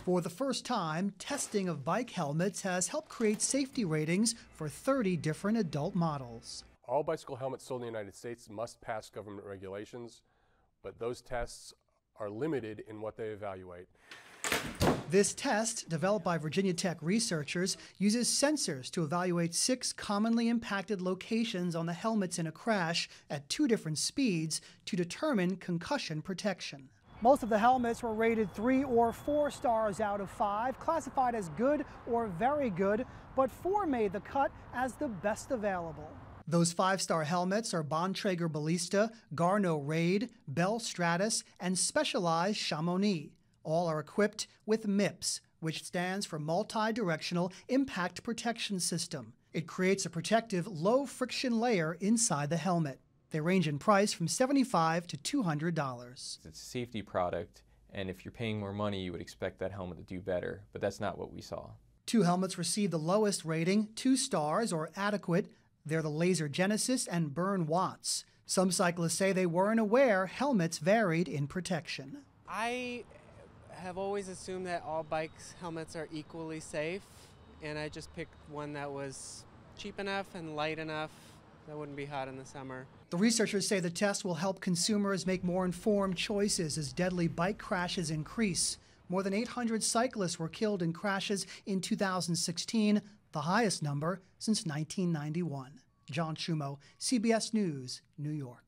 For the first time, testing of bike helmets has helped create safety ratings for 30 different adult models. All bicycle helmets sold in the United States must pass government regulations, but those tests are limited in what they evaluate. This test, developed by Virginia Tech researchers, uses sensors to evaluate 6 commonly impacted locations on the helmets in a crash at 2 different speeds to determine concussion protection. Most of the helmets were rated 3 or 4 stars out of 5, classified as good or very good, but 4 made the cut as the best available. Those 5-star helmets are Bontrager Ballista, Garneau Raid, Bell Stratus, and Specialized Chamonix. All are equipped with MIPS, which stands for Multi-Directional Impact Protection System. It creates a protective, low-friction layer inside the helmet. They range in price from $75 to $200. It's a safety product, and if you're paying more money, you would expect that helmet to do better, but that's not what we saw. 2 helmets received the lowest rating, 2 stars or adequate. They're the Laser Genesis and Burn Watts. Some cyclists say they weren't aware helmets varied in protection. I have always assumed that all bikes helmets are equally safe, and I just picked one that was cheap enough and light enough that wouldn't be hot in the summer. The researchers say the test will help consumers make more informed choices as deadly bike crashes increase. More than 800 cyclists were killed in crashes in 2016, the highest number since 1991. John Schumo, CBS News, New York.